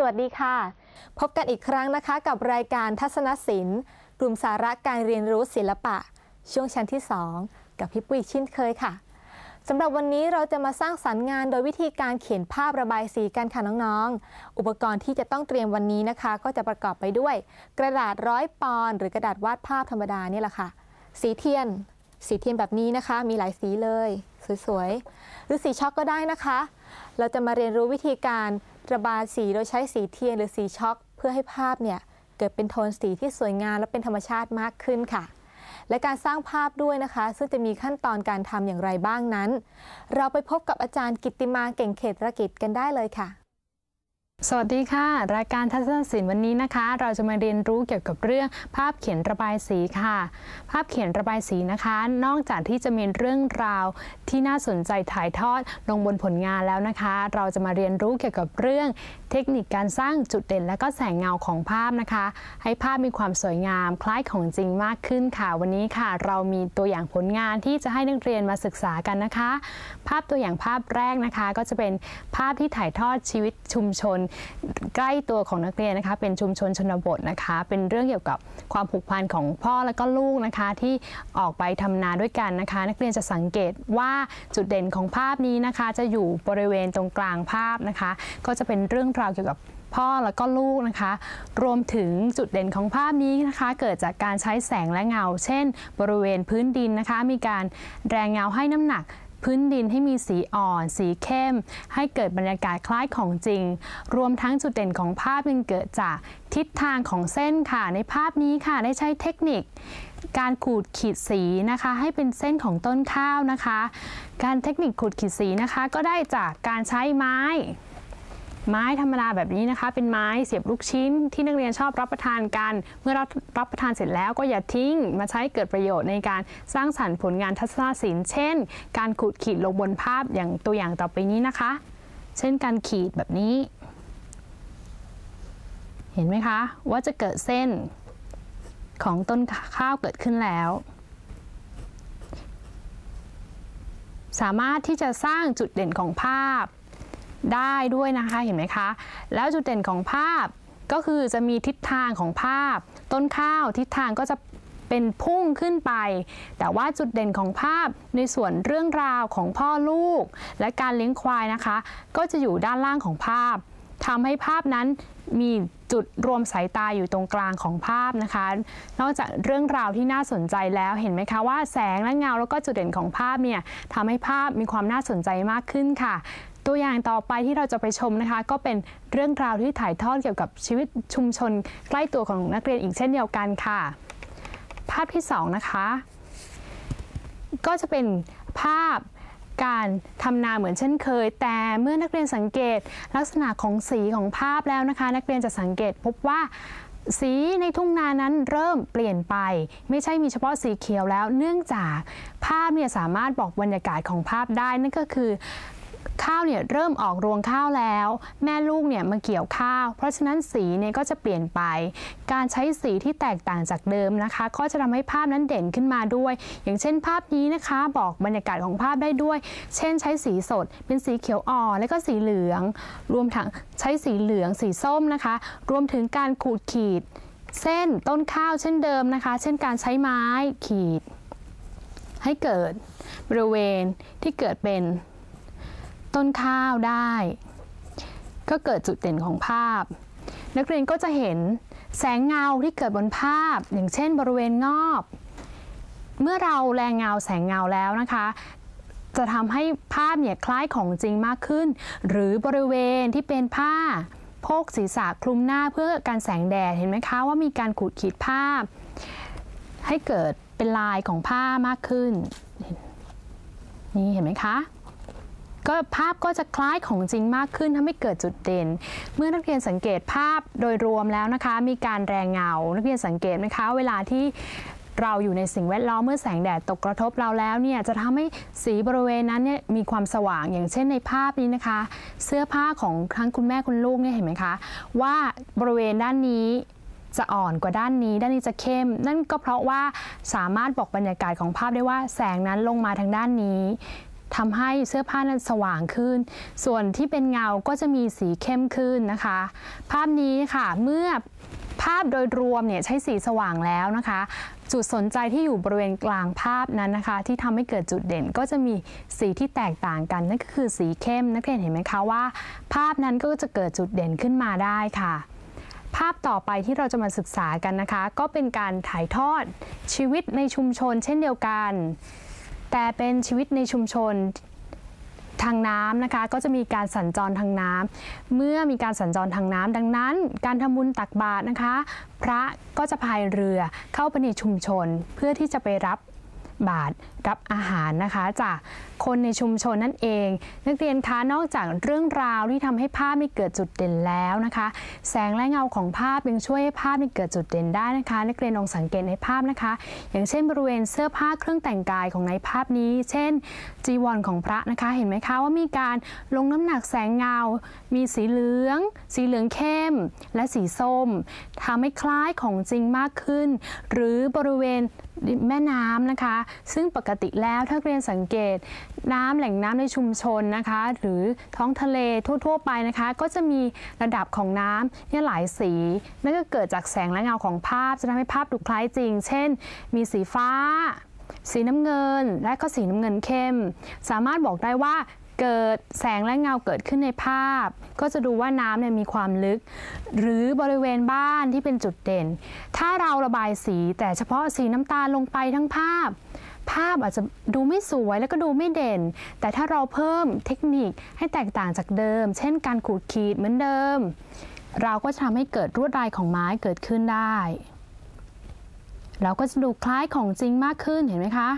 วัสดีค่ะพบกันอีกครั้งนะคะกับรายการทัศนศิลป์กลุ่มสาระการเรียนรู้ศิลปะช่วงชั้นที่2กับพี่ปุ้ยเช่นเคยค่ะสำหรับวันนี้เราจะมาสร้างสรรค์งานโดยวิธีการเขียนภาพระบายสีกันค่ะน้องๆอุปกรณ์ที่จะต้องเตรียมวันนี้นะคะก็จะประกอบไปด้วยกระดาษ100 ปอนด์หรือกระดาษวาดภาพธรรมดานี่แหละค่ะสีเทียนแบบนี้นะคะมีหลายสีเลยสวยๆหรือสีช็อกก็ได้นะคะเราจะมาเรียนรู้วิธีการระบายสีโดยใช้สีเทียนหรือสีช็อกเพื่อให้ภาพเนี่ยเกิดเป็นโทนสีที่สวยงามและเป็นธรรมชาติมากขึ้นค่ะและการสร้างภาพด้วยนะคะซึ่งจะมีขั้นตอนการทำอย่างไรบ้างนั้นเราไปพบกับอาจารย์กิตติมาเก่งเขตรกิจกันได้เลยค่ะสวัสดีค่ะรายการทัศนศิลป์วันนี้นะคะเราจะมาเรียนรู้เกี่ยวกับเรื่องภาพเขียนระบายสีค่ะภาพเขียนระบายสีนะคะนอกจากที่จะมีเรื่องราวที่น่าสนใจถ่ายทอดลงบนผลงานแล้วนะคะเราจะมาเรียนรู้เกี่ยวกับเรื่องเทคนิคการสร้างจุดเด่นและก็แสงเงาของภาพนะคะให้ภาพมีความสวยงามคล้ายของจริงมากขึ้นค่ะวันนี้ค่ะเรามีตัวอย่างผลงานที่จะให้นักเรียนมาศึกษากันนะคะภาพตัวอย่างภาพแรกนะคะก็จะเป็นภาพที่ถ่ายทอดชีวิตชุมชนใกล้ตัวของนักเรียนนะคะเป็นชุมชนชนบทนะคะเป็นเรื่องเกี่ยวกับความผูกพันของพ่อและก็ลูกนะคะที่ออกไปทำนาด้วยกันนะคะนักเรียนจะสังเกตว่าจุดเด่นของภาพนี้นะคะจะอยู่บริเวณตรงกลางภาพนะคะก็จะเป็นเรื่องราวเกี่ยวกับพ่อและก็ลูกนะคะรวมถึงจุดเด่นของภาพนี้นะคะเกิดจากการใช้แสงและเงาเช่นบริเวณพื้นดินนะคะมีการแรงเงาให้น้ำหนักพื้นดินให้มีสีอ่อนสีเข้มให้เกิดบรรยากาศคล้ายของจริงรวมทั้งจุดเด่นของภาพยังเกิดจากทิศทางของเส้นค่ะในภาพนี้ค่ะได้ใช้เทคนิคการขูดขีดสีนะคะให้เป็นเส้นของต้นข้าวนะคะการเทคนิคขูดขีดสีนะคะก็ได้จากการใช้ไม้ธรรมดาแบบนี้นะคะเป็นไม้เสียบลูกชิ้นที่นักเรียนชอบรับประทานกันเมื่อรับประทานเสร็จแล้วก็อย่าทิ้งมาใช้เกิดประโยชน์ในการสร้างสรรค์ผลงานทัศนศิลป์เช่นการขูดขีดลงบนภาพอย่างตัวอย่างต่อไปนี้นะคะเช่นการขีดแบบนี้เห็นไหมคะว่าจะเกิดเส้นของต้นข้าวเกิดขึ้นแล้วสามารถที่จะสร้างจุดเด่นของภาพได้ด้วยนะคะเห็นไหมคะแล้วจุดเด่นของภาพก็คือจะมีทิศทางของภาพต้นข้าวทิศทางก็จะเป็นพุ่งขึ้นไปแต่ว่าจุดเด่นของภาพในส่วนเรื่องราวของพ่อลูกและการเลี้ยงควายนะคะก็จะอยู่ด้านล่างของภาพทำให้ภาพนั้นมีจุดรวมสายตาอยู่ตรงกลางของภาพนะคะนอกจากเรื่องราวที่น่าสนใจแล้วเห็นไหมคะว่าแสงและเงาแล้วก็จุดเด่นของภาพเนี่ยทำให้ภาพมีความน่าสนใจมากขึ้นค่ะตัวอย่างต่อไปที่เราจะไปชมนะคะก็เป็นเรื่องราวที่ถ่ายทอดเกี่ยวกับชีวิตชุมชนใกล้ตัวของนักเรียนอีกเช่นเดียวกันค่ะภาพที่2นะคะก็จะเป็นภาพการทำนาเหมือนเช่นเคยแต่เมื่อนักเรียนสังเกตลักษณะของสีของภาพแล้วนะคะนักเรียนจะสังเกตพบว่าสีในทุ่งนานั้นเริ่มเปลี่ยนไปไม่ใช่มีเฉพาะสีเขียวแล้วเนื่องจากภาพเนี่ยสามารถบอกบรรยากาศของภาพได้นั่นก็คือข้าวเนี่ยเริ่มออกรวงข้าวแล้วแม่ลูกเนี่ยมาเกี่ยวข้าวเพราะฉะนั้นสีเนี่ยก็จะเปลี่ยนไปการใช้สีที่แตกต่างจากเดิมนะคะก็จะทำให้ภาพนั้นเด่นขึ้นมาด้วยอย่างเช่นภาพนี้นะคะบอกบรรยากาศของภาพได้ด้วยเช่นใช้สีสดเป็นสีเขียวอ่อนและก็สีเหลืองรวมทั้งใช้สีเหลืองสีส้มนะคะรวมถึงการขูดขีดเส้นต้นข้าวเช่นเดิมนะคะเช่นการใช้ไม้ขีดให้เกิดบริเวณที่เกิดเป็นต้นข้าวได้ก็เกิดจุดเด่นของภาพนักเรียนก็จะเห็นแสงเงาที่เกิดบนภาพอย่างเช่นบริเวณงอบเมื่อเราแรงเงาแสงเงาแล้วนะคะจะทำให้ภาพเนี่ยคล้ายของจริงมากขึ้นหรือบริเวณที่เป็นผ้าโพกศีรษะคลุมหน้าเพื่อการแสงแดดเห็นไหมคะว่ามีการขูดขีดภาพให้เกิดเป็นลายของผ้ามากขึ้นนี่เห็นไหมคะก็ภาพก็จะคล้ายของจริงมากขึ้นทำให้เกิดจุดเด่นเมื่อนักเรียนสังเกตภาพโดยรวมแล้วนะคะมีการแรงเงานักเรียนสังเกตไหมคะเวลาที่เราอยู่ในสิ่งแวดล้อมเมื่อแสงแดดตกกระทบเราแล้วเนี่ยจะทำให้สีบริเวณนั้นเนี่ยมีความสว่างอย่างเช่นในภาพนี้นะคะเสื้อผ้าของทั้งคุณแม่คุณลูกเนี่ยเห็นไหมคะว่าบริเวณด้านนี้จะอ่อนกว่าด้านนี้จะเข้มนั่นก็เพราะว่าสามารถบอกบรรยากาศของภาพได้ว่าแสงนั้นลงมาทางด้านนี้ทำให้เสื้อผ้านั้นสว่างขึ้นส่วนที่เป็นเงาก็จะมีสีเข้มขึ้นนะคะภาพนี้ค่ะเมื่อภาพโดยรวมเนี่ยใช้สีสว่างแล้วนะคะจุดสนใจที่อยู่บริเวณกลางภาพนั้นนะคะที่ทำให้เกิดจุดเด่นก็จะมีสีที่แตกต่างกันนั่นก็คือสีเข้มนักเรียนเห็นไหมคะว่าภาพนั้นก็จะเกิดจุดเด่นขึ้นมาได้ค่ะภาพต่อไปที่เราจะมาศึกษากันนะคะก็เป็นการถ่ายทอดชีวิตในชุมชนเช่นเดียวกันแต่เป็นชีวิตในชุมชนทางน้ำนะคะก็จะมีการสัญจรทางน้ำเมื่อมีการสัญจรทางน้ำดังนั้นการทำบุญตักบาตรนะคะพระก็จะพายเรือเข้าไปในชุมชนเพื่อที่จะไปรับบาตรรับอาหารนะคะจากคนในชุมชนนั่นเองนักเรียนคะนอกจากเรื่องราวที่ทำให้ภาพไม่เกิดจุดเด่นแล้วนะคะแสงและเงาของภาพยังช่วยให้ภาพไม่เกิดจุดเด่นได้นะคะนักเรียนลองสังเกตในภาพนะคะอย่างเช่นบริเวณเสื้อผ้าเครื่องแต่งกายของในภาพนี้เช่นจีวรของพระนะคะเห็นไหมคะว่ามีการลงน้ำหนักแสงเงามีสีเหลืองเข้มและสีส้มทำให้คล้ายของจริงมากขึ้นหรือบริเวณแม่น้ำนะคะซึ่งปกติแล้วถ้าเรียนสังเกตแหล่งน้ำในชุมชนนะคะหรือท้องทะเลทั่วๆไปนะคะก็จะมีระดับของน้ำเนี่ยหลายสีนั่นก็เกิดจากแสงและเงาของภาพจะทำให้ภาพดูคล้ายจริงเช่นมีสีฟ้าสีน้ำเงินและก็สีน้ำเงินเข้มสามารถบอกได้ว่าเกิดแสงและเงาเกิดขึ้นในภาพก็จะดูว่าน้ำเนี่ยมีความลึกหรือบริเวณบ้านที่เป็นจุดเด่นถ้าเราระบายสีแต่เฉพาะสีน้ำตาลลงไปทั้งภาพอาจจะดูไม่สวยแล้วก็ดูไม่เด่นแต่ถ้าเราเพิ่มเทคนิคให้แตกต่างจากเดิมเช่นการขูดขีดเหมือนเดิมเราก็จะทำให้เกิดลวดลายของไม้เกิดขึ้นได้เราก็จะดูคล้ายของจริงมากขึ้นเห็นไหมคะ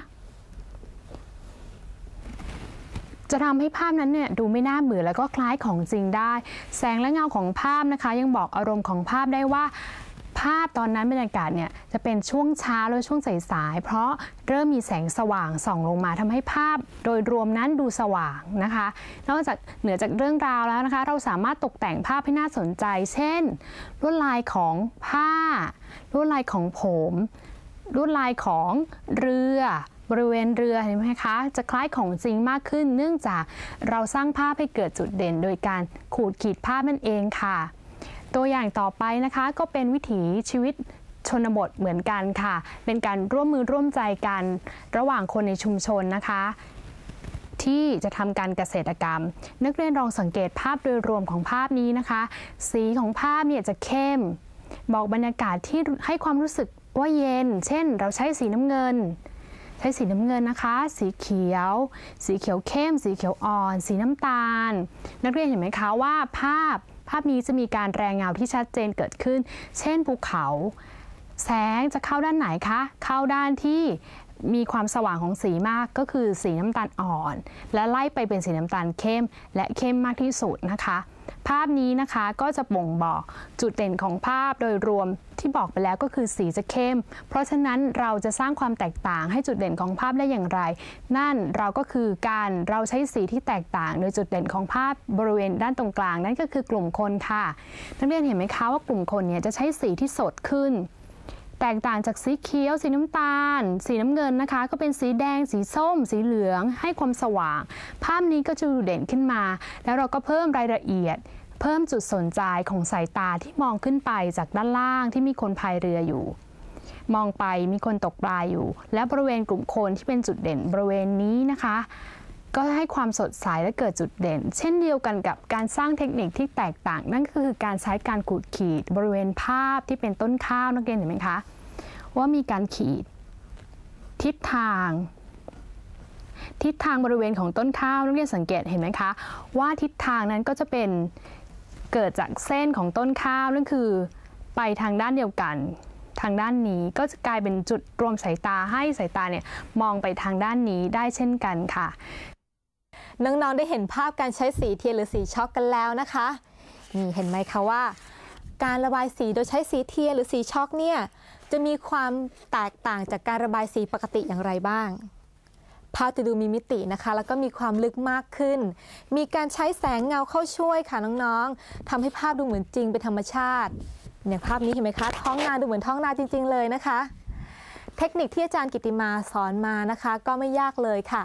จะทำให้ภาพนั้นเนี่ยดูไม่น่าเบื่อแล้วก็คล้ายของจริงได้แสงและเงาของภาพนะคะยังบอกอารมณ์ของภาพได้ว่าภาพตอนนั้นบรรยากาศเนี่ยจะเป็นช่วงเช้าหรือช่วงสายๆเพราะเริ่มมีแสงสว่างส่องลงมาทำให้ภาพโดยรวมนั้นดูสว่างนะคะนอกจากเหนือจากเรื่องราวแล้วนะคะเราสามารถตกแต่งภาพให้น่าสนใจเช่นลวดลายของผ้าลวดลายของผมลวดลายของเรือบริเวณเรือเห็นไหมคะจะคล้ายของจริงมากขึ้นเนื่องจากเราสร้างภาพให้เกิดจุดเด่นโดยการขูดขีดภาพนั่นเองค่ะตัวอย่างต่อไปนะคะก็เป็นวิถีชีวิตชนบทเหมือนกันค่ะเป็นการร่วมมือร่วมใจกันระหว่างคนในชุมชนนะคะที่จะทำการเกษตรกรรมนักเรียนลองสังเกตภาพโดยรวมของภาพนี้นะคะสีของภาพเนี่ยจะเข้มบอกบรรยากาศที่ให้ความรู้สึกว่าเย็นเช่นเราใช้สีน้ำเงินนะคะสีเขียวเข้มสีเขียวอ่อนสีน้ำตาลนักเรียนเห็นไหมคะว่าภาพนี้จะมีการแรงเงาที่ชัดเจนเกิดขึ้นเช่นภูเขาแสงจะเข้าด้านไหนคะเข้าด้านที่มีความสว่างของสีมากก็คือสีน้ำตาลอ่อนและไล่ไปเป็นสีน้ำตาลเข้มและเข้มมากที่สุดนะคะภาพนี้นะคะก็จะบ่งบอกจุดเด่นของภาพโดยรวมที่บอกไปแล้วก็คือสีจะเข้มเพราะฉะนั้นเราจะสร้างความแตกต่างให้จุดเด่นของภาพได้อย่างไรนั่นเราก็คือเราใช้สีที่แตกต่างโดยจุดเด่นของภาพบริเวณด้านตรงกลางนั่นก็คือกลุ่มคนค่ะนักเรียนเห็นไหมคะว่ากลุ่มคนเนี่ยจะใช้สีที่สดขึ้นแตกต่างจากสีเขียวสีน้ำตาลสีน้ำเงินนะคะก็เป็นสีแดงสีส้มสีเหลืองให้ความสว่างภาพนี้ก็จะดูเด่นขึ้นมาแล้วเราก็เพิ่มรายละเอียดเพิ่มจุดสนใจของสายตาที่มองขึ้นไปจากด้านล่างที่มีคนพายเรืออยู่มองไปมีคนตกปลาอยู่และบริเวณกลุ่มคนที่เป็นจุดเด่นบริเวณนี้นะคะก็ให้ความสดใสและเกิดจุดเด่นเช่นเดียวกันกับการสร้างเทคนิคที่แตกต่างนั่นก็คือการใช้การขูดขีดบริเวณภาพที่เป็นต้นข้าวนักเรียนเห็นไหมคะว่ามีการขีดทิศทางบริเวณของต้นข้าวนักเรียนสังเกตเห็นไหมคะว่าทิศทางนั้นก็จะเป็นเกิดจากเส้นของต้นข้าวนั่นคือไปทางด้านเดียวกันทางด้านนี้ก็จะกลายเป็นจุดรวมสายตาให้สายตาเนี่ยมองไปทางด้านนี้ได้เช่นกันค่ะน้องๆได้เห็นภาพการใช้สีเทียนหรือสีช็อกกันแล้วนะคะนี่เห็นไหมคะว่าการระบายสีโดยใช้สีเทียนหรือสีช็อกเนี่ยจะมีความแตกต่างจากการระบายสีปกติอย่างไรบ้างภาพจะดูมีมิตินะคะแล้วก็มีความลึกมากขึ้นมีการใช้แสงเงาเข้าช่วยค่ะน้องๆทำให้ภาพดูเหมือนจริงเป็นธรรมชาติอย่างภาพนี้เห็นไหมคะท้องนาดูเหมือนท้องนาจริงๆเลยนะคะเทคนิคที่อาจารย์กิติมาสอนมานะคะก็ไม่ยากเลยค่ะ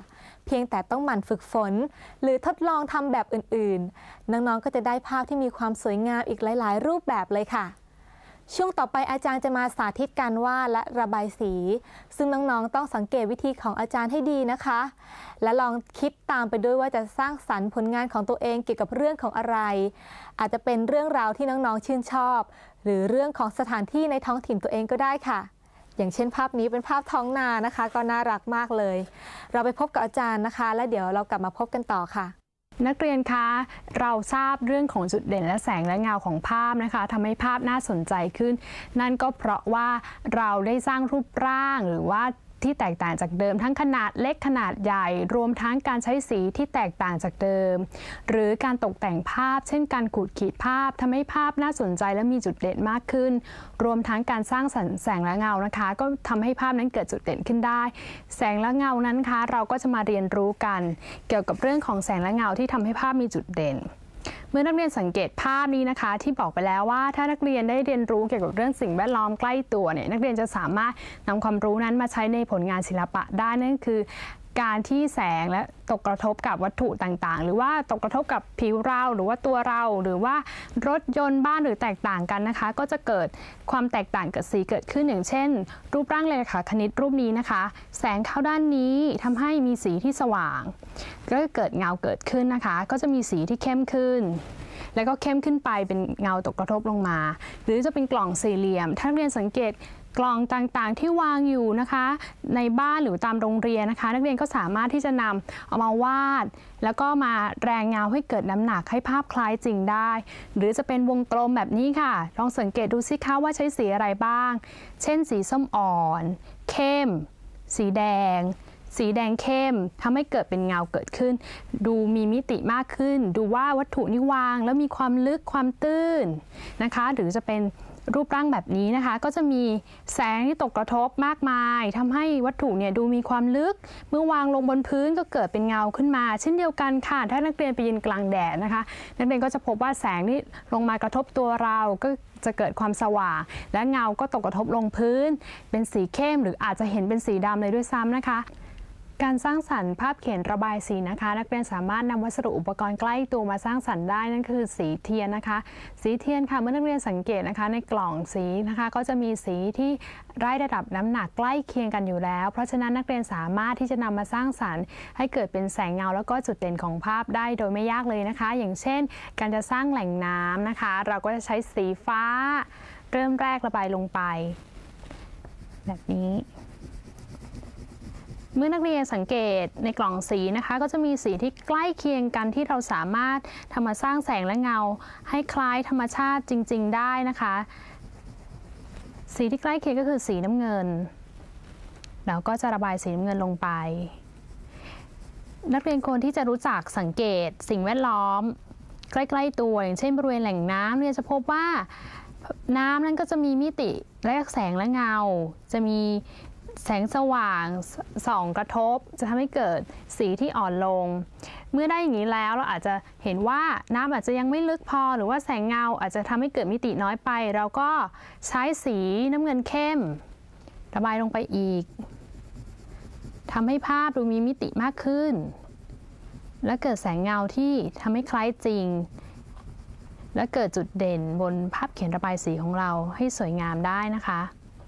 เพียงแต่ต้องหมั่นฝึกฝนหรือทดลองทำแบบอื่นๆน้องๆก็จะได้ภาพที่มีความสวยงามอีกหลายๆรูปแบบเลยค่ะช่วงต่อไปอาจารย์จะมาสาธิตการวาดและระบายสีซึ่งน้องๆต้องสังเกตวิธีของอาจารย์ให้ดีนะคะและลองคิดตามไปด้วยว่าจะสร้างสรรค์ผลงานของตัวเองเกี่ยวกับเรื่องของอะไรอาจจะเป็นเรื่องราวที่น้องๆชื่นชอบหรือเรื่องของสถานที่ในท้องถิ่นตัวเองก็ได้ค่ะอย่างเช่นภาพนี้เป็นภาพท้องนานะคะก็น่ารักมากเลยเราไปพบกับอาจารย์นะคะและเดี๋ยวเรากลับมาพบกันต่อค่ะนักเรียนคะเราทราบเรื่องของจุดเด่นและแสงและเงาของภาพนะคะทำให้ภาพน่าสนใจขึ้นนั่นก็เพราะว่าเราได้สร้างรูปร่างหรือว่าที่แตกต่างจากเดิมทั้งขนาดเล็กขนาดใหญ่รวมทั้งการใช้สีที่แตกต่างจากเดิมหรือการตกแต่งภาพเช่นการขูดขีดภาพทำให้ภาพน่าสนใจและมีจุดเด่นมากขึ้นรวมทั้งการสร้างสรรค์แสงและเงานะคะก็ทำให้ภาพนั้นเกิดจุดเด่นขึ้นได้แสงและเงานั้นคะเราก็จะมาเรียนรู้กันเกี่ยวกับเรื่องของแสงและเงาที่ทำให้ภาพมีจุดเด่นเมื่อนักเรียนสังเกตภาพนี้นะคะที่บอกไปแล้วว่าถ้านักเรียนได้เรียนรู้เกี่ยวกับเรื่องสิ่งแวดล้อมใกล้ตัวเนี่ยนักเรียนจะสามารถนำความรู้นั้นมาใช้ในผลงานศิลปะได้นั่นคือการที่แสงและตกกระทบกับวัตถุต่างๆหรือว่าตกกระทบกับผิวเราหรือว่าตัวเราหรือว่ารถยนต์บ้านหรือแตกต่างกันนะคะก็จะเกิดความแตกต่างกับสีเกิดขึ้นอย่างเช่นรูปร่างเลขาคณิตรูปนี้นะคะแสงเข้าด้านนี้ทำให้มีสีที่สว่างก็เกิดเงาเกิดขึ้นนะคะก็จะมีสีที่เข้มขึ้นแล้วก็เข้มขึ้นไปเป็นเงาตกกระทบลงมาหรือจะเป็นกล่องสี่เหลี่ยมถ้าเรียนสังเกตกล่องต่างๆที่วางอยู่นะคะในบ้านหรือตามโรงเรียนนะคะนักเรียนก็สามารถที่จะนำเอามาวาดแล้วก็มาแรงเงาให้เกิดน้ำหนักให้ภาพคล้ายจริงได้หรือจะเป็นวงกลมแบบนี้ค่ะลองสังเกตดูสิคะว่าใช้สีอะไรบ้างเช่นสีส้มอ่อนเข้มสีแดงเข้มทำให้เกิดเป็นเงาเกิดขึ้นดูมีมิติมากขึ้นดูว่าวัตถุนี้วางแล้วมีความลึกความตื้นนะคะหรือจะเป็นรูปร่างแบบนี้นะคะก็จะมีแสงที่ตกกระทบมากมายทำให้วัตถุเนี่ยดูมีความลึกเมื่อวางลงบนพื้นก็เกิดเป็นเงาขึ้นมาเช่นเดียวกันค่ะถ้านักเรียนไปยืนกลางแดดนะคะนักเรียนก็จะพบว่าแสงที่ลงมากระทบตัวเราก็จะเกิดความสว่างและเงาก็ตกกระทบลงพื้นเป็นสีเข้มหรืออาจจะเห็นเป็นสีดำเลยด้วยซ้ำนะคะการสร้างสรรค์ภาพเขียนระบายสีนะคะนักเรียนสามารถนำวัสดุอุปกรณ์ใกล้ตัวมาสร้างสรรค์ได้นั่นคือสีเทียนนะคะสีเทียนค่ะเมื่อนักเรียนสังเกตนะคะในกล่องสีนะคะก็จะมีสีที่ไร้ระดับน้ำหนักใกล้เคียงกันอยู่แล้วเพราะฉะนั้นนักเรียนสามารถที่จะนำมาสร้างสรรค์ให้เกิดเป็นแสงเงาแล้วก็จุดเด่นของภาพได้โดยไม่ยากเลยนะคะอย่างเช่นการจะสร้างแหล่งน้ำนะคะเราก็จะใช้สีฟ้าเริ่มแรกระบายลงไปแบบนี้เมื่อนักเรียนสังเกตในกล่องสีนะคะก็จะมีสีที่ใกล้เคียงกันที่เราสามารถทำมาสร้างแสงและเงาให้คล้ายธรรมชาติจริงๆได้นะคะสีที่ใกล้เคียงก็คือสีน้ำเงินแล้วก็จะระบายสีน้ำเงินลงไปนักเรียนควรที่จะรู้จักสังเกตสิ่งแวดล้อมใกล้ๆตัวอย่างเช่นบริเวณแหล่งน้ำเนี่ยจะพบว่าน้ำนั้นก็จะมีมิติและแสงและเงาจะมีแสงสว่างส่องกระทบจะทำให้เกิดสีที่อ่อนลงเมื่อได้อย่างนี้แล้วเราอาจจะเห็นว่าน้ำอาจจะยังไม่ลึกพอหรือว่าแสงเงาอาจจะทำให้เกิดมิติน้อยไปเราก็ใช้สีน้ำเงินเข้มระบายลงไปอีกทำให้ภาพดูมีมิติมากขึ้นและเกิดแสงเงาที่ทำให้คล้ายจริงและเกิดจุดเด่นบนภาพเขียนระบายสีของเราให้สวยงามได้นะคะ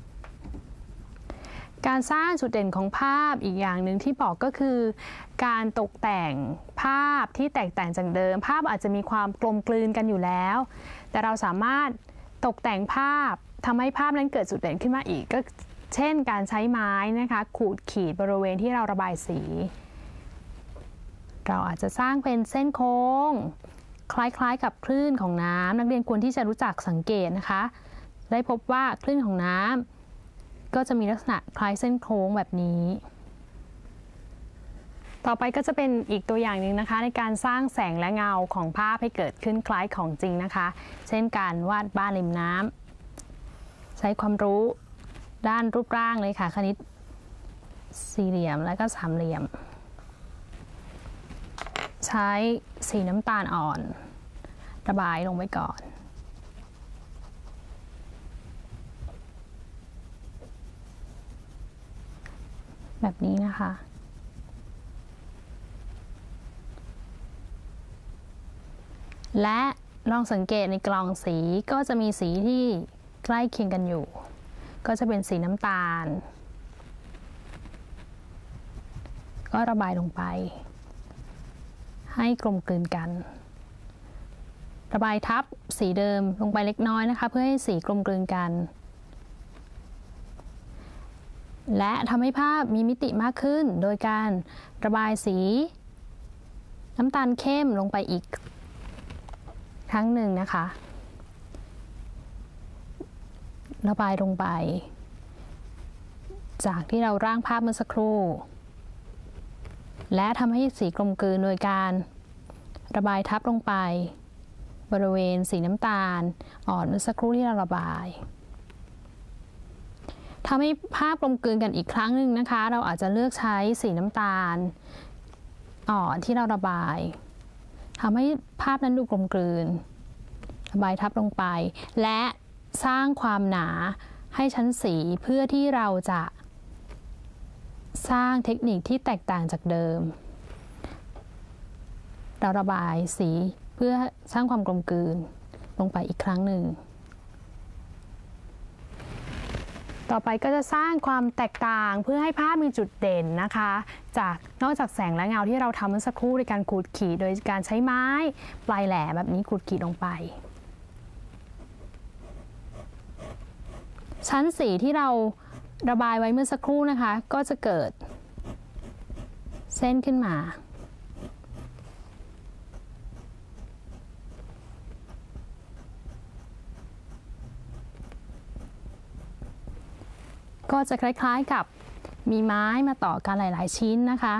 การสร้างจุดเด่นของภาพอีกอย่างหนึ่งที่บอกก็คือการตกแต่งภาพที่แตกต่างจากเดิมภาพอาจจะมีความกลมกลืนกันอยู่แล้วแต่เราสามารถตกแต่งภาพทำให้ภาพนั้นเกิดจุดเด่นขึ้นมาอีกก็เช่นการใช้ไม้นะคะขูดขีดบริเวณที่เราระบายสีเราอาจจะสร้างเป็นเส้นโค้งคล้ายๆกับคลื่นของน้ำนักเรียนควรที่จะรู้จักสังเกตนะคะได้พบว่าคลื่นของน้ำก็จะมีลักษณะคล้ายเส้นโค้งแบบนี้ต่อไปก็จะเป็นอีกตัวอย่างหนึ่งนะคะในการสร้างแสงและเงาของภาพให้เกิดขึ้นคล้ายของจริงนะคะเช่นการวาดบ้านริมน้ำใช้ความรู้ด้านรูปร่างเลยค่ะคณิตสี่เหลี่ยมและก็สามเหลี่ยมใช้สีน้ำตาลอ่อนระบายลงไปก่อนแบบนี้นะคะและลองสังเกตในกล่องสีก็จะมีสีที่ใกล้เคียงกันอยู่ก็จะเป็นสีน้ำตาลก็ระบายลงไปให้กลมกลืนกันระบายทับสีเดิมลงไปเล็กน้อยนะคะเพื่อให้สีกลมกลืนกันและทำให้ภาพมีมิติมากขึ้นโดยการระบายสีน้ำตาลเข้มลงไปอีกครั้งหนึ่งนะคะระบายลงไปจากที่เราร่างภาพเมื่อสักครู่และทำให้สีกลมกลืนโดยการระบายทับลงไปบริเวณสีน้ำตาลอ่อนเมื่อสักครู่ที่เราระบายทำให้ภาพกลมกลืนกันอีกครั้งหนึ่งนะคะเราอาจจะเลือกใช้สีน้ำตาลอ่อนที่เราระบายทำให้ภาพนั้นดูกลมกลืนระบายทับลงไปและสร้างความหนาให้ชั้นสีเพื่อที่เราจะสร้างเทคนิคที่แตกต่างจากเดิมเราระบายสีเพื่อสร้างความกลมกลืนลงไปอีกครั้งหนึ่งต่อไปก็จะสร้างความแตกต่างเพื่อให้ภาพมีจุดเด่นนะคะนอกจากแสงและเงาที่เราทำเมื่อสักครู่ในการขูดขีดโดยการใช้ไม้ปลายแหลมแบบนี้ขูดขีดลงไปชั้นสีที่เราระบายไว้เมื่อสักครู่นะคะก็จะเกิดเส้นขึ้นมาก็จะคล้ายๆกับมีไม้มาต่อกันหลายๆชิ้นนะคะ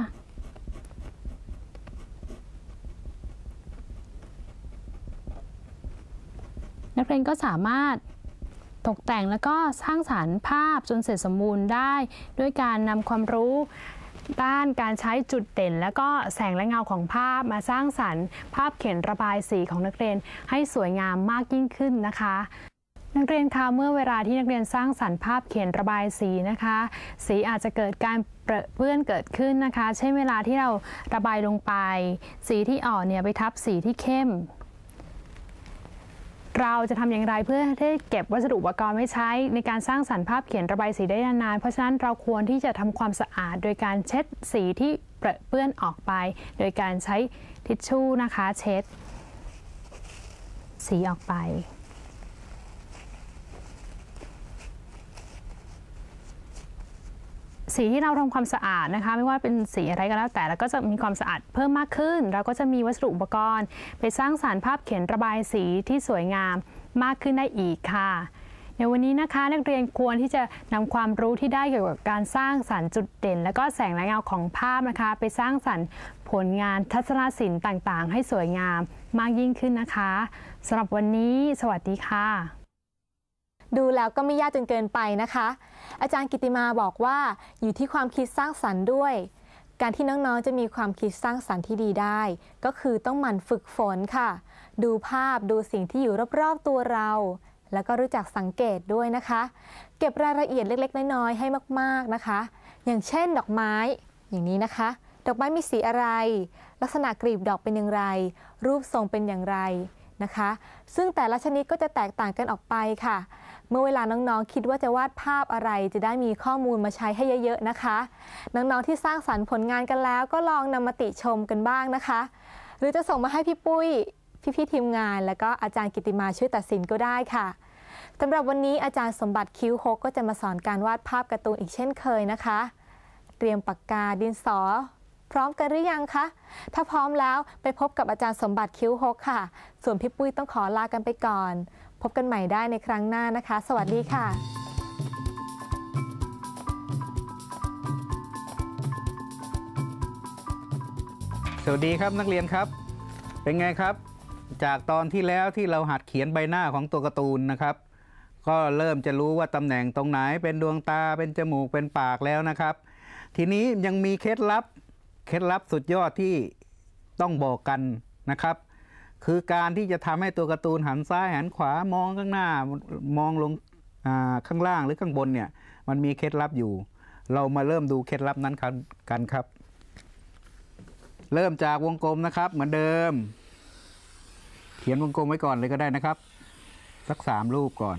นักเรียนก็สามารถตกแต่งแล้วก็สร้างสรรค์ภาพจนเสร็จสมบูรณ์ได้ด้วยการนำความรู้ด้านการใช้จุดเด่นแล้วก็แสงและเงาของภาพมาสร้างสรรค์ภาพเขียนระบายสีของนักเรียนให้สวยงามมากยิ่งขึ้นนะคะนักเรียนคะเมื่อเวลาที่นักเรียนสร้างสรรค์ภาพเขียนระบายสีนะคะสีอาจจะเกิดการเปื้อนเกิดขึ้นนะคะเช่นเวลาที่เราระบายลงไปสีที่อ่อนเนี่ยไปทับสีที่เข้มเราจะทำอย่างไรเพื่อให้เก็บวัสดุอุปกรณ์ไว้ใช้ในการสร้างสรรค์ภาพเขียนระบายสีได้นานๆเพราะฉะนั้นเราควรที่จะทำความสะอาดโดยการเช็ดสีที่เปื้อนออกไปโดยการใช้ทิชชู่นะคะเช็ดสีออกไปสีที่เราทำความสะอาดนะคะไม่ว่าเป็นสีอะไรก็แล้วแต่แล้วก็จะมีความสะอาดเพิ่มมากขึ้นเราก็จะมีวัสดุอุปกรณ์ไปสร้างสรรค์ภาพเขียนระบายสีที่สวยงามมากขึ้นได้อีกค่ะในวันนี้นะคะนักเรียนควรที่จะนำความรู้ที่ได้เกี่ยวกับการสร้างสรรค์จุดเด่นและก็แสงและเงาของภาพนะคะไปสร้างสรรค์ผลงานทัศนศิลป์ต่างๆให้สวยงามมากยิ่งขึ้นนะคะสำหรับวันนี้สวัสดีค่ะดูแล้วก็ไม่ยากจนเกินไปนะคะอาจารย์กิติมาบอกว่าอยู่ที่ความคิดสร้างสรรค์ด้วยการที่น้องๆจะมีความคิดสร้างสรรค์ที่ดีได้ก็คือต้องหมั่นฝึกฝนค่ะดูภาพดูสิ่งที่อยู่รอบๆตัวเราแล้วก็รู้จักสังเกตด้วยนะคะเก็บรายละเอียดเล็กๆน้อยๆให้มากๆนะคะอย่างเช่นดอกไม้อย่างนี้นะคะดอกไม้มีสีอะไรลักษณะกลีบดอกเป็นอย่างไรรูปทรงเป็นอย่างไรนะคะซึ่งแต่ละชนิดก็จะแตกต่างกันออกไปค่ะเมื่อเวลาน้องๆคิดว่าจะวาดภาพอะไรจะได้มีข้อมูลมาใช้ให้เยอะๆนะคะน้องๆที่สร้างสรรค์ผลงานกันแล้วก็ลองนำมาติชมกันบ้างนะคะหรือจะส่งมาให้พี่ปุ้ยพี่ๆทีมงานแล้วก็อาจารย์กิติมาช่วยตัดสินก็ได้ค่ะสำหรับวันนี้อาจารย์สมบัติคิ้วฮกก็จะมาสอนการวาดภาพการ์ตูนอีกเช่นเคยนะคะเตรียมปากกาดินสอพร้อมกันหรือยังคะถ้าพร้อมแล้วไปพบกับอาจารย์สมบัติคิ้วฮกค่ะส่วนพี่ปุ้ยต้องขอลากันไปก่อนพบกันใหม่ได้ในครั้งหน้านะคะสวัสดีค่ะสวัสดีครับนักเรียนครับเป็นไงครับจากตอนที่แล้วที่เราหัดเขียนใบหน้าของตัวการ์ตูนนะครับก็เริ่มจะรู้ว่าตำแหน่งตรงไหนเป็นดวงตาเป็นจมูกเป็นปากแล้วนะครับทีนี้ยังมีเคล็ดลับสุดยอดที่ต้องบอกกันนะครับคือการที่จะทำให้ตัวการ์ตูนหันซ้ายหันขวามองข้างหน้ามองลงข้างล่างหรือข้างบนเนี่ยมันมีเคล็ดลับอยู่เรามาเริ่มดูเคล็ดลับนั้นกันครับเริ่มจากวงกลมนะครับเหมือนเดิมเขียนวงกลมไว้ก่อนเลยก็ได้นะครับสัก3 รูปก่อน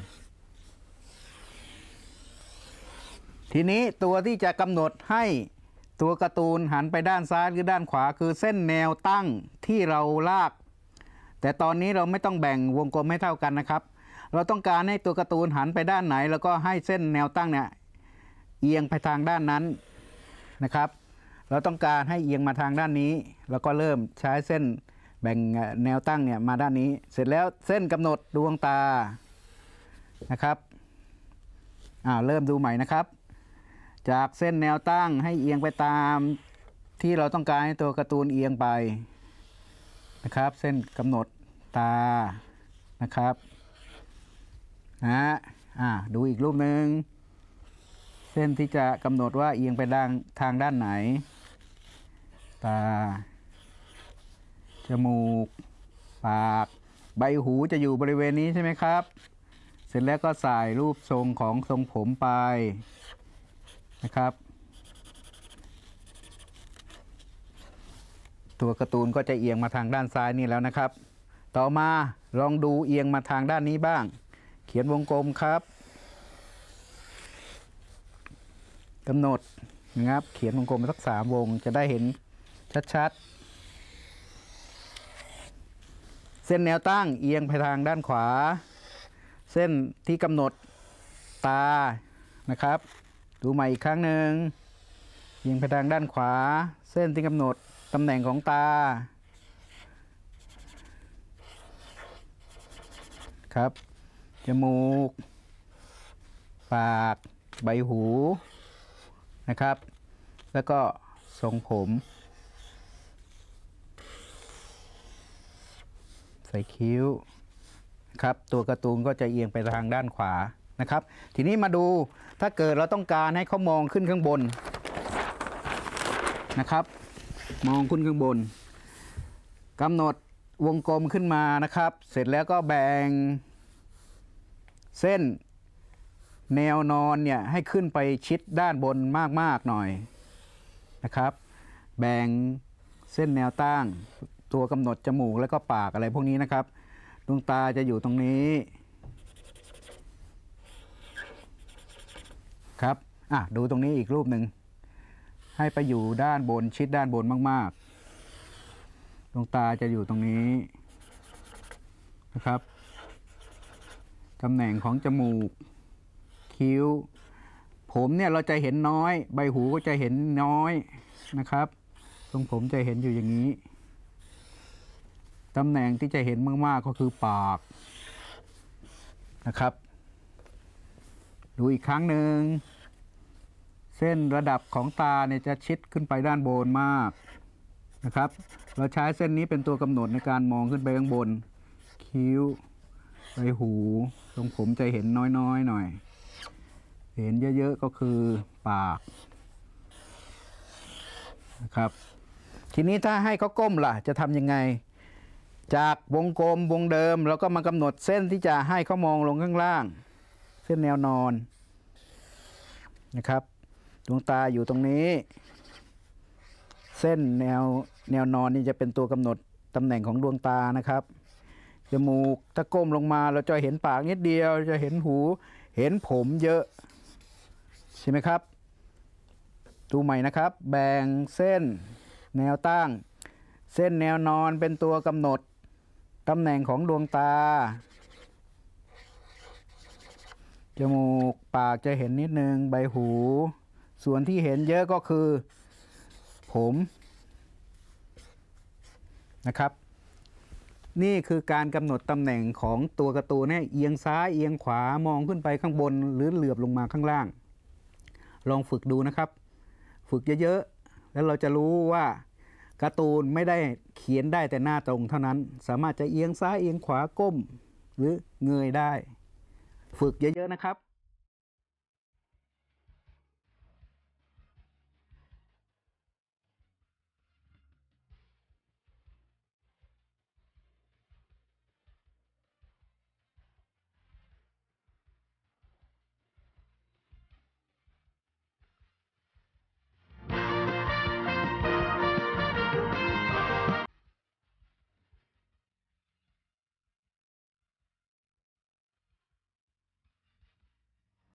ทีนี้ตัวที่จะกำหนดให้ตัวการ์ตูนหันไปด้านซ้ายหรือด้านขวาคือเส้นแนวตั้งที่เราลากแต่ตอนนี้เราไม่ต้องแบ่งวงกลมให้เท่ากันนะครับเราต้องการให้ตัวการ์ตูนหันไปด้านไหนแล้วก็ให้เส้นแนวตั้งเนี่ยเอียงไปทางด้านนั้นนะครับเราต้องการให้เอียงมาทางด้านนี้แล้วก็เริ่มใช้เส้นแบ่งแนวตั้งเนี่ยมาด้านนี้เสร็จแล้วเส้นกำหนดดวงตานะครับเริ่มดูใหม่นะครับจากเส้นแนวตั้งให้เอียงไปตามที่เราต้องการให้ตัวการ์ตูนเอียงไปนะครับเส้นกำหนดตานะครับดูอีกรูปหนึ่งเส้นที่จะกำหนดว่าเอียงไปทางด้านไหนตาจมูกปากใบหูจะอยู่บริเวณนี้ใช่ไหมครับเสร็จแล้วก็ใส่รูปทรงของทรงผมไปนะครับตัวการ์ตูนก็จะเอียงมาทางด้านซ้ายนี่แล้วนะครับต่อมาลองดูเอียงมาทางด้านนี้บ้างเขียนวงกลมครับกำหนดนะครับเขียนวงกลมสัก3 วงจะได้เห็นชัดๆเส้นแนวตั้งเอียงไปทางด้านขวาเส้นที่กำหนดตานะครับดูใหม่อีกครั้งหนึ่งเอียงไปทางด้านขวาเส้นที่กำหนดตำแหน่งของตาครับจมูกปากใบหูนะครับแล้วก็ทรงผมใส่คิ้วครับตัวการ์ตูนก็จะเอียงไปทางด้านขวานะครับทีนี้มาดูถ้าเกิดเราต้องการให้เขามองขึ้นข้างบนนะครับมองขึ้นข้างบนกำหนดวงกลมขึ้นมานะครับเสร็จแล้วก็แบ่งเส้นแนวนอนเนี่ยให้ขึ้นไปชิดด้านบนมากๆหน่อยนะครับแบ่งเส้นแนวตั้งตัวกำหนดจมูกแล้วก็ปากอะไรพวกนี้นะครับดวงตาจะอยู่ตรงนี้ครับดูตรงนี้อีกรูปหนึ่งให้ไปอยู่ด้านบนชิดด้านบนมากๆดวงตาจะอยู่ตรงนี้นะครับตำแหน่งของจมูกคิ้วผมเนี่ยเราจะเห็นน้อยใบหูก็จะเห็นน้อยนะครับตรงผมจะเห็นอยู่อย่างนี้ตำแหน่งที่จะเห็นมากๆก็คือปากนะครับดูอีกครั้งหนึ่งเส้นระดับของตาเนี่ยจะชิดขึ้นไปด้านบนมากนะครับเราใช้เส้นนี้เป็นตัวกำหนดในการมองขึ้นไปข้างบนคิ้วใบหูตรงผมจะเห็นน้อยๆหน่อยเห็นเยอะๆก็คือปากนะครับทีนี้ถ้าให้เขาก้มล่ะจะทำยังไงจากวงกลมวงเดิมเราก็มากำหนดเส้นที่จะให้เขามองลงข้างล่างเส้นแนวนอนนะครับดวงตาอยู่ตรงนี้เส้นแนวนอนนี่จะเป็นตัวกำหนดตำแหน่งของดวงตานะครับจมูกถ้าก้มลงมาเราจะเห็นปากนิดเดียวจะเห็นหูเห็นผมเยอะใช่ไหมครับดูใหม่นะครับแบ่งเส้นแนวตั้งเส้นแนวนอนเป็นตัวกำหนดตำแหน่งของดวงตาจมูกปากจะเห็นนิดนึงใบหูส่วนที่เห็นเยอะก็คือผมนะครับนี่คือการกำหนดตำแหน่งของตัวการ์ตูนให้เอียงซ้ายเอียงขวามองขึ้นไปข้างบนหรือเหลือบลงมาข้างล่างลองฝึกดูนะครับฝึกเยอะๆแล้วเราจะรู้ว่าการ์ตูนไม่ได้เขียนได้แต่หน้าตรงเท่านั้นสามารถจะเอียงซ้ายเอียงขวาก้มหรือเงยได้ฝึกเยอะๆนะครับ